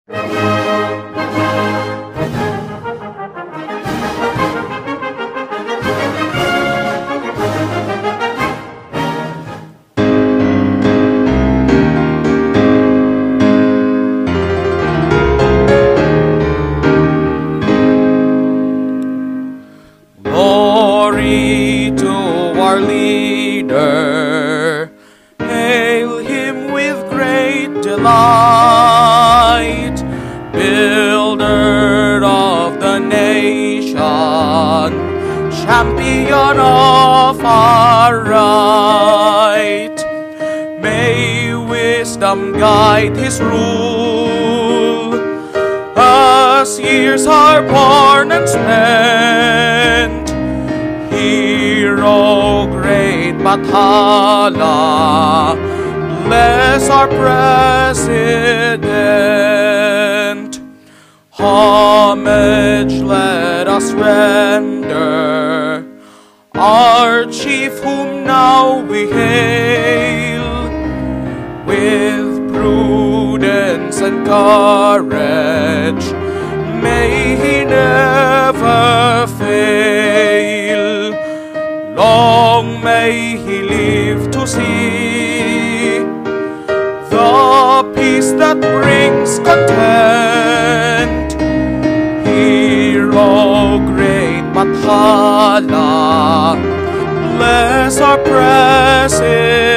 Glory to our leader, hail him with great delight, builder of the nation, champion of our right. May wisdom guide his rule, as years are born and spent. Hero great Bathala, bless our president. Homage let us render our chief whom now we hail. With prudence and courage, may he never fail. Long may he live to see the peace that brings content. Hero great Bathala, bless our president.